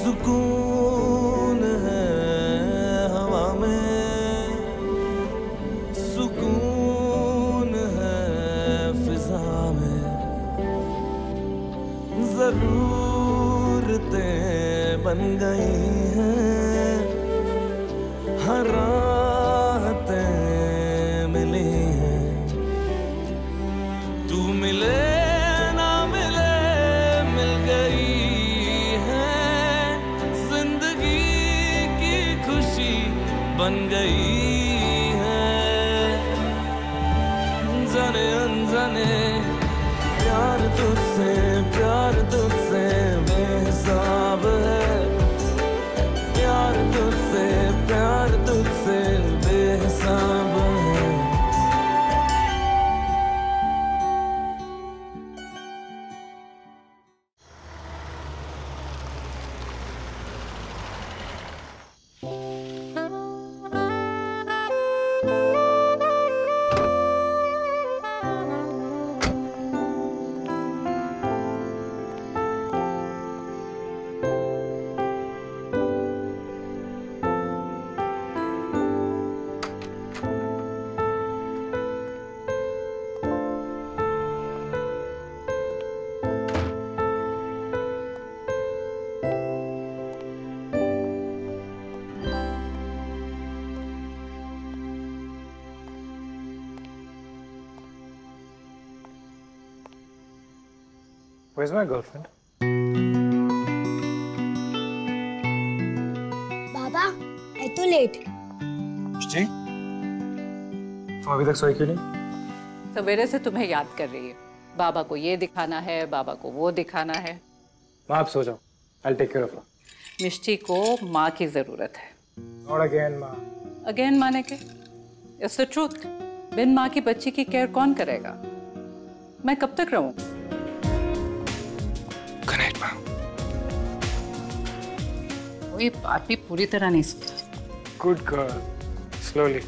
सुकून है हवा में, सुकून है फिजा में, जरूरतें बन गई हैं, हर राहतें मिली हैं। तू मिले ना मिले मिल गई है, जिंदगी की खुशी बन गई है। जाने अनजाने प्यार तुझसे बेहिसाब है, प्यार तुझसे बेहिसाब है। Where's my girlfriend? बाबा, मैं तो लेट। जी? तुम अभी तक सोई क्यों नहीं? सवेरे से तुम्हें याद कर रही है। बाबा को ये दिखाना है, बाबा को वो दिखाना है। माँ आप सो जाओ। I'll take care of her. मिष्टी को माँ की जरूरत है। Not again, माँ। Again माने के? It's the truth. बिन माँ की बच्ची की केयर कौन करेगा? मैं कब तक रहूं? Good night, माँ। कोई बात भी पूरी तरह नहीं समझी। Good girl. Slowly.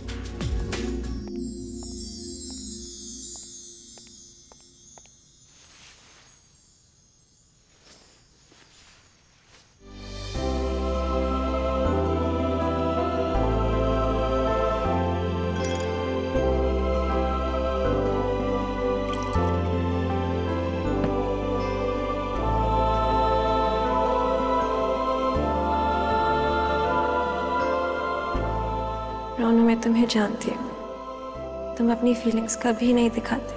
रोनू, मैं तुम्हें जानती हूँ, तुम अपनी फीलिंग्स कभी नहीं दिखाते।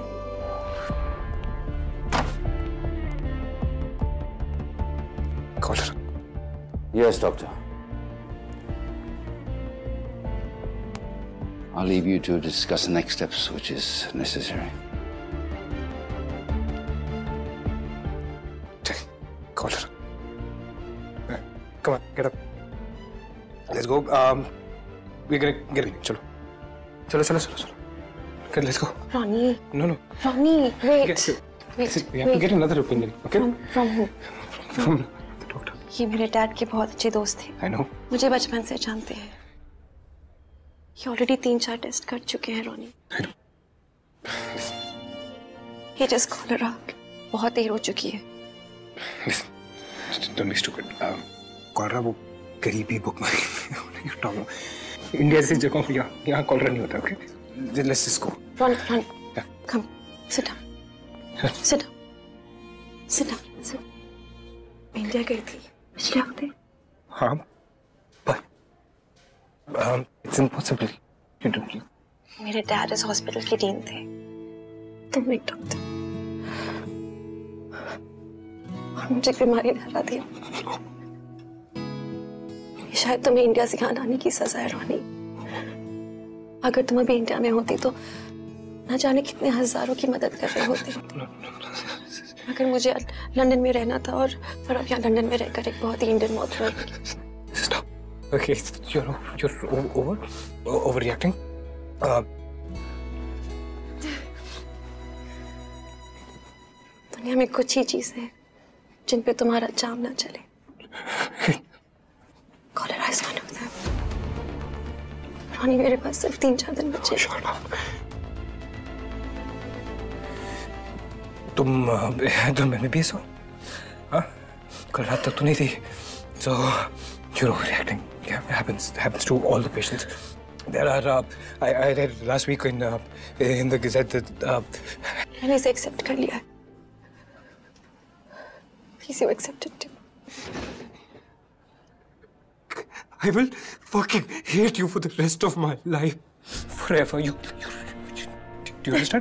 Caller. Yes, doctor. I'll leave you to discuss the next steps, which is necessary. Caller. Come on, get up. Let's go. We're gonna get in. चलो. Okay, let's go. Ronnie. No. Ronnie, wait. We have to get another opinion. Okay? From who? From the doctor. ये मेरे dad के बहुत अच्छे दोस्त थे। I know. मुझे बचपन से जानते हैं। ये ऑलरेडी 3-4 टेस्ट कर चुके हैं रोनी। I know. ये जस्ट कॉलरा बहुत देर हो चुकी है। Listen, don't be stupid. Cholera वो गरीबी बुक मारी। इंडिया जैसी जगहों पे यहाँ कॉलरा नहीं होता, okay? Let's just go. Ron, come, sit down. India गई थी पिछले हफ्ते। हाँ, but it's impossible. You don't believe. मेरे डैड इस हॉस्पिटल के डीन थे, तुम एक डॉक्टर, और मुझे बीमारी ने हरा दिया। ये शायद तुम्हें इंडिया से यहाँ आने की सजा है रोनी। अगर तुम अभी इंडिया में होती तो न जाने कितने हजारों की मदद कर रहे होते। अगर मुझे लंदन में रहना था और फिर अब यहाँ लंदन में रहकर एक बहुत ही इंडियन मौत हुई। Stop. Okay, you're overreacting. दुनिया में कुछ ही चीजें हैं जिन पे तुम्हारा जाम ना चले। Cholera is one of them. रोनी, मेरे पास सिर्फ 3-4 दिन बचे। तुम में भी सो? हाँ? कल रात तक तो नहीं थी। It's So, you're overreacting. Yeah, it happens to all the patients. There are, I read last week in the Gazette that... मैंने इसे accept कर लिया. Please, you accept it too. I will fucking hate you for the rest of my life. Forever. Do you understand?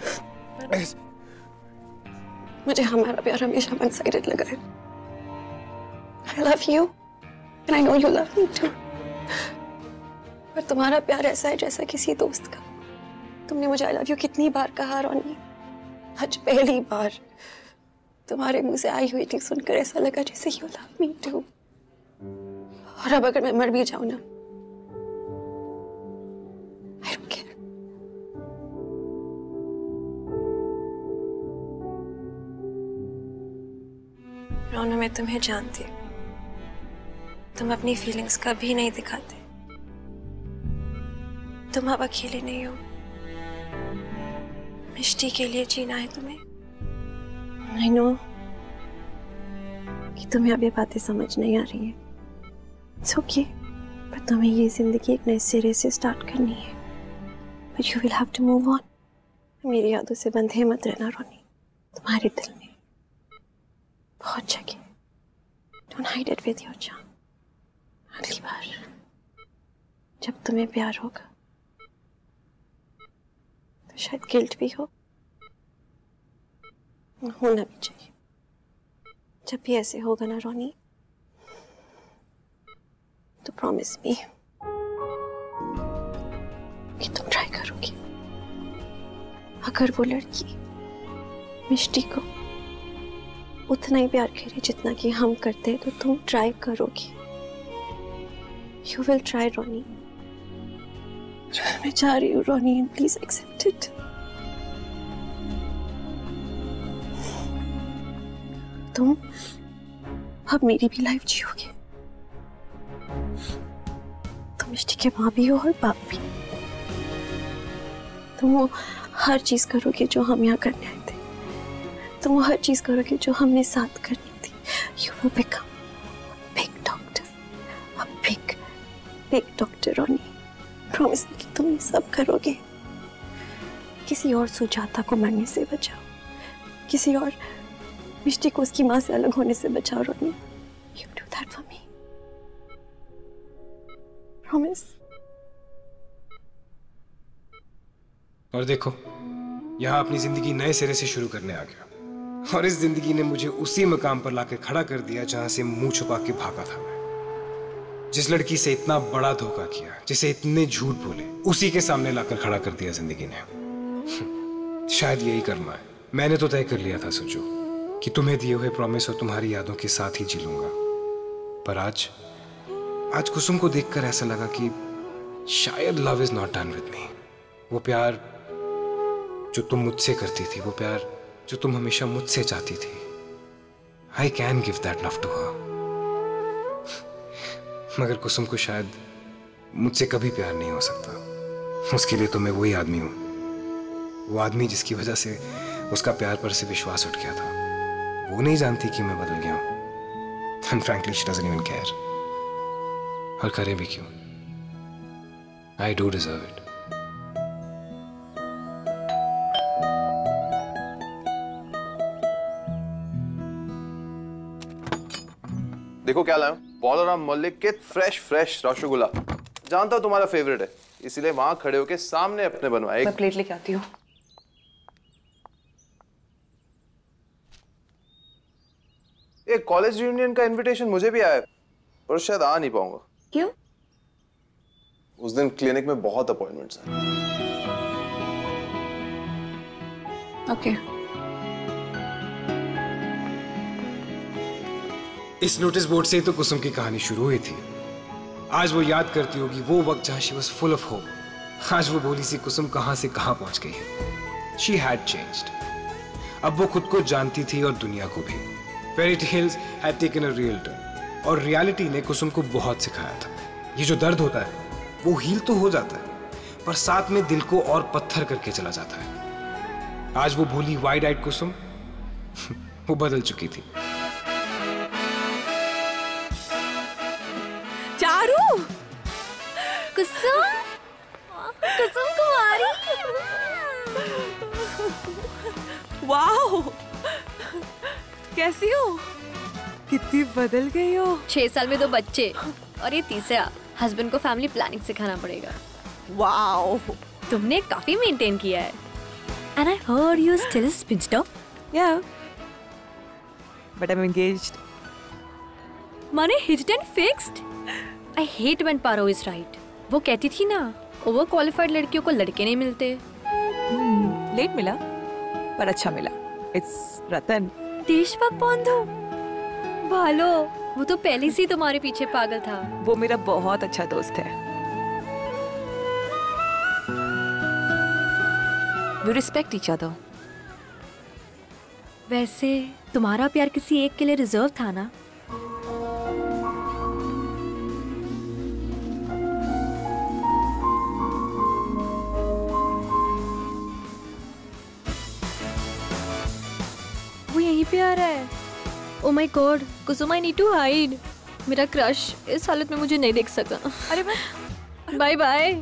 मुझे हमारा प्यार हमेशा one-sided लगा है. I love you, and I know you love me too. पर तुम्हारा प्यार ऐसा है जैसा किसी दोस्त का. तुमने मुझे I love you कितनी बार कहा रोनी. आज पहली बार तुम्हारे मुंह से आई हुई थी सुनकर ऐसा लगा जैसे you love me too. और अब अगर मैं मर भी जाऊं ना, I don't care. रोनो, मैं तुम्हें जानती हूँ. तुम अपनी फीलिंग्स कभी नहीं दिखाते. तुम अब अकेले नहीं हो. मिष्टी के लिए जीना है तुम्हें. I know कि तुम्हें अब ये बातें समझ नहीं आ रही है. It's okay. पर तुम्हें ये जिंदगी एक नए सिरे से स्टार्ट करनी है. But you will have to move on. मेरी यादों से बंधे मत रहना रोनी. तुम्हारे दिल में बहुत जगह. Don't hide it with your charm. अगली बार जब तुम्हें प्यार होगा तो शायद गिल्ट भी हो. होना भी चाहिए. जब भी ऐसे होगा ना रोनी, तो प्रॉमिस मी कि तुम ट्राई करोगी. अगर वो लड़की मिष्टी को उतना ही प्यार करे जितना कि हम करते हैं, तो तुम ट्राई करोगी. You will try, रोनी. मैं चाह रही हूँ रोनी, प्लीज एक्सेप्ट इट. तुम अब मेरी भी लाइफ जियोगे. तुम मिष्टी के माँ भी हो और बाप भी. तुम वो हर चीज करोगे जो हम यहाँ करने आए थे. तुम वो हर चीज करोगे जो हमने साथ करनी थी. You will become a big doctor, a big doctor, Ronnie. Promise कि तुम ये सब करोगे. किसी और सुजाता को मरने से बचाओ. किसी और मिष्टी को उसकी माँ से अलग होने से बचाओ रोनी. You do that for me. Promise. और देखो, यहाँ अपनी जिंदगी नए सिरे से शुरू करने आ गया. और इस जिंदगी ने मुझे उसी मकाम पर लाकर खड़ा कर दिया जहां से मुंह छुपा के भागा था मैं. जिस लड़की से इतना बड़ा धोखा किया, जिसे इतने झूठ बोले, उसी के सामने लाकर खड़ा कर दिया जिंदगी ने. शायद यही कर्म है. मैंने तो तय कर लिया था सोचो कि तुम्हें दिए हुए प्रॉमिस और तुम्हारी यादों के साथ ही जी लूंगा. पर आज कुसुम को देखकर ऐसा लगा कि शायद love is not done with me. वो प्यार जो तुम मुझसे करती थी, वो प्यार जो तुम हमेशा मुझसे चाहती थी, I can give that love to her. मगर कुसुम को शायद मुझसे कभी प्यार नहीं हो सकता. उसके लिए तो मैं वही आदमी हूं, वो आदमी जिसकी वजह से उसका प्यार पर से विश्वास उठ गया था. वो नहीं जानती कि मैं बदल गया हूं. And frankly, she doesn't even care. और करे भी क्यों? I do deserve it. देखो क्या लाया हूं. बॉलराम मलिक के फ्रेश रसगुल्ला. जानता हूं तुम्हारा फेवरेट है, इसीलिए वहां खड़े होके सामने अपने बनवाए. मैं प्लेट लेके आती हूँ. एक कॉलेज यूनियन का इनविटेशन मुझे भी आया है, पर शायद आ नहीं पाऊंगा. क्यों? उस दिन क्लिनिक में बहुत अपॉइंटमेंट्स हैं. ओके. इस नोटिस बोर्ड से ही तो कुसुम की कहानी शुरू हुई थी. आज वो याद करती होगी वो वक्त जहां she was full of hope. आज वो भोली सी कुसुम कहां से कहां पहुंच गई है. She had changed. अब वो खुद को जानती थी और दुनिया को भी. Fairy tales had taken a real turn और रियलिटी ने कुसुम को बहुत सिखाया था. ये जो दर्द होता है वो हील तो हो जाता है, पर साथ में दिल को और पत्थर करके चला जाता है. आज वो भोली वाइड आइड कुसुम वो बदल चुकी थी. चारू, कुसुम, कुसुम कुमारी। वाओ, कैसी हो? कितनी बदल गई हो। 6 साल में 2 बच्चे और ये तीसरा। हस्बैंड को फैमिली प्लानिंग सिखाना पड़ेगा। वाओ, तुमने काफी मेंटेन किया है। And I heard you still spinster. yeah, but I'm engaged. माने hitched and fixed? I hate when Paro is right. वो कहती थी ना, ओवर क्वालिफाइड लड़कियों को लड़के नहीं मिलते। लेट मिला पर अच्छा मिला। It's रतन। देशभक्त बंधु भालो, वो तो पहले से ही तुम्हारे पीछे पागल था। वो मेरा बहुत अच्छा दोस्त है। We respect each other. वैसे तुम्हारा प्यार किसी एक के लिए रिजर्व था ना? वो यहीं पे आ रहा है। Oh my God, Kusum, I need to hide. मेरा क्रश इस हालत में मुझे नहीं देख सका। अरे bye bye.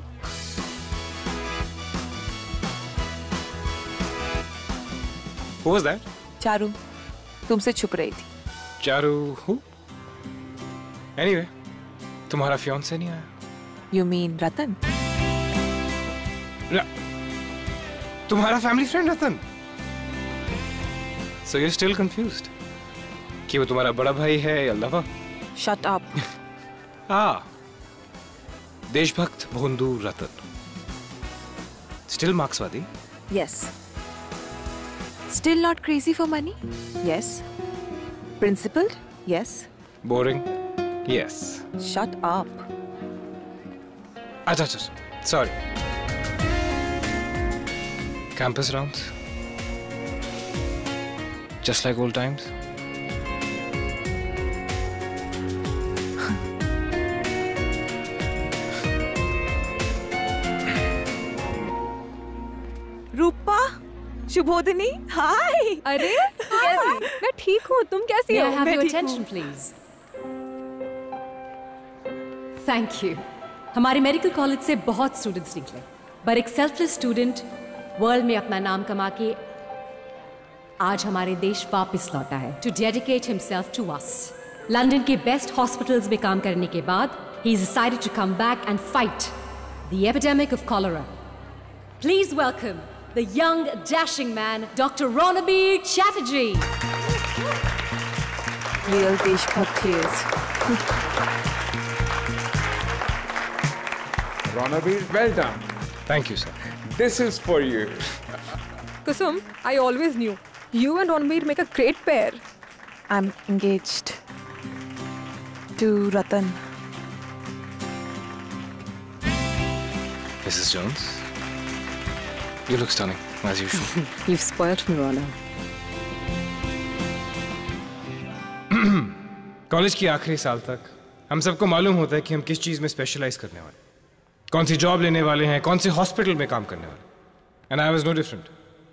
Who was that? Charu, तुमसे छुप रही थी। चारू who? Anyway, तुम्हारा fiancé नहीं आया? You mean रतन? तुम्हारा family friend Ratan? So you're still confused? कि वो तुम्हारा बड़ा भाई है या लवर? Shut up. देशभक्त भोंदू रतन। Still मार्क्सवादी? Yes. Still not crazy for money? Yes. Principled? Yes. Boring? Yes. Shut up. अच्छा, sorry. Campus rounds? Just like old times? रूपा, शुभोदिनी, हाय। अरे कैसी? मैं ठीक हूँ, तुम कैसी हो? May I have your attention, please? Thank you. हमारे मेडिकल कॉलेज से बहुत स्टूडेंट्स निकले, पर एक सेल्फलेस स्टूडेंट वर्ल्ड में अपना नाम कमा के आज हमारे देश वापस लौटा है to dedicate himself to us. London के बेस्ट हॉस्पिटल्स में काम करने के बाद he has decided to come back and fight the epidemic of cholera. Please welcome the young, dashing man, Dr. Ronobir Chatterjee. Real देशभक्त he is. Ronobir, well done. Thank you, sir. This is for you. Kusum, I always knew. You and Ronobir make a great pair. I'm engaged to Ratan. Mrs. Jones, you look stunning, as usual. You've spoiled me, Rona. College की आखिरी साल तक हम सबको मालूम होता है कि हम किस चीज में स्पेशलाइज करने वाले, कौन सी जॉब लेने वाले हैं, कौन से हॉस्पिटल में काम करने वाले। And I was no different.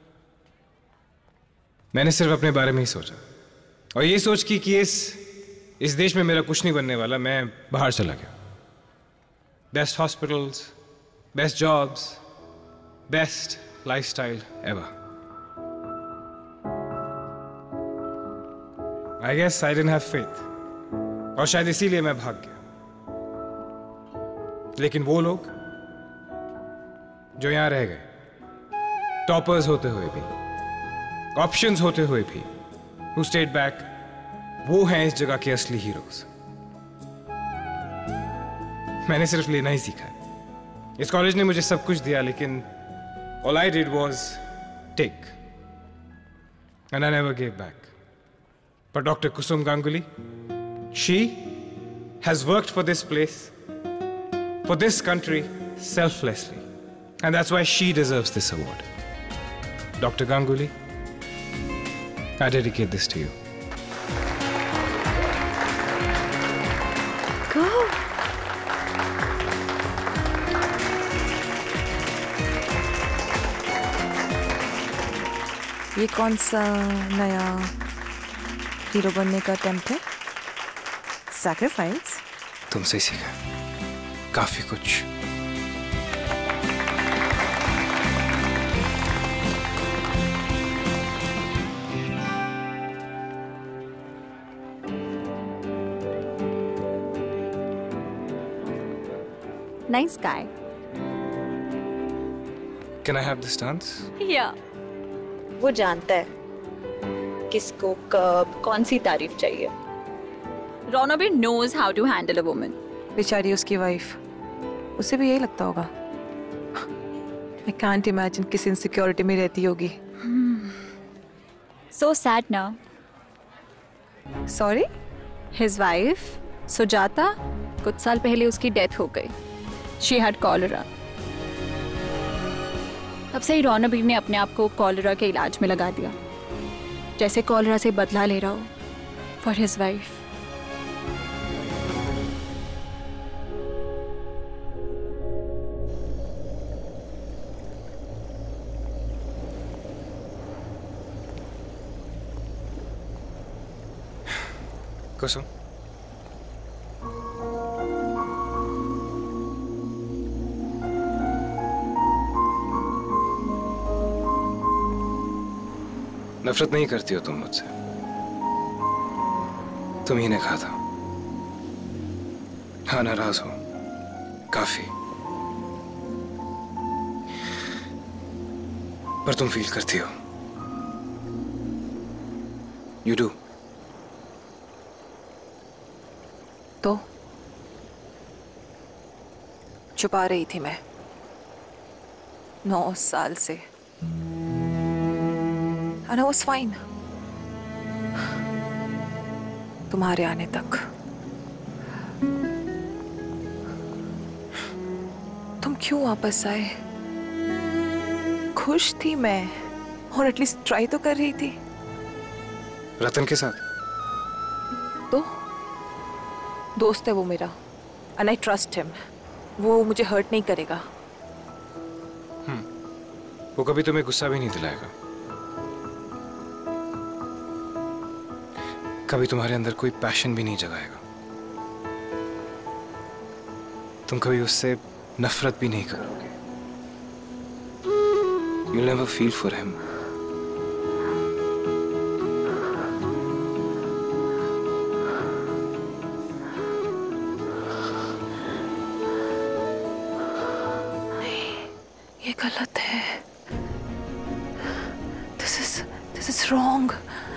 मैंने सिर्फ अपने बारे में ही सोचा और ये सोच की कि इस देश में मेरा कुछ नहीं बनने वाला, मैं बाहर चला गया। Best hospitals, best jobs, best lifestyle ever. I guess I didn't have faith और शायद इसीलिए मैं भाग गया। लेकिन वो लोग जो यहां रह गए, टॉपर्स होते हुए भी, ऑप्शंस होते हुए भी, who stayed back, वो हैं इस जगह के असली हीरोज। मैंने सिर्फ लेना ही सीखा है। इस कॉलेज ने मुझे सब कुछ दिया, लेकिन all I did was take, and I never gave back. But Dr. Kusum Ganguly, she has worked for this place, for this country, selflessly, and that's why she deserves this award. Dr. Ganguly, I dedicate this to you. Go. ये कौन सा नया hero बनने का attempt है? Sacrifice? तुमसे ही सीखा काफी कुछ। Nice guy. Can I have this dance? Yeah. वो जानता है किसको कब कौन सी तारीफ चाहिए। रोनोबिर knows how to handle a woman. बेचारी उसकी वाइफ, उसे भी यही लगता होगा। I can't imagine किस इनसिक्योरिटी में रहती होगी। So sad ना। Sorry? His wife, सुजाता, कुछ साल पहले उसकी डेथ हो गई। She had cholera. तब से ही रोनोबिर ने अपने आप को कॉलरा के इलाज में लगा दिया, जैसे कॉलरा से बदला ले रहा हो फॉर हिज वाइफ। कुसुम, नफरत नहीं करती हो तुम मुझसे। तुम ही ने कहा था। हाँ, नाराज हो काफी, पर तुम फील करती हो। You do. तो छुपा रही थी मैं 9 साल से। And I was fine. तुम्हारे आने तक। तुम क्यों वापस आए? खुश थी मैं, और एटलीस्ट ट्राई तो कर रही थी। रतन के साथ? तो दोस्त है वो मेरा, and I trust him. वो मुझे हर्ट नहीं करेगा। वो कभी तुम्हें गुस्सा भी नहीं दिलाएगा, कभी तुम्हारे अंदर कोई पैशन भी नहीं जगाएगा, तुम कभी उससे नफरत भी नहीं करोगे। You'll never feel for him. ये गलत है। This is wrong.